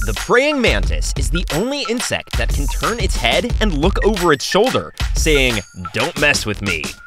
The praying mantis is the only insect that can turn its head and look over its shoulder, saying, "Don't mess with me."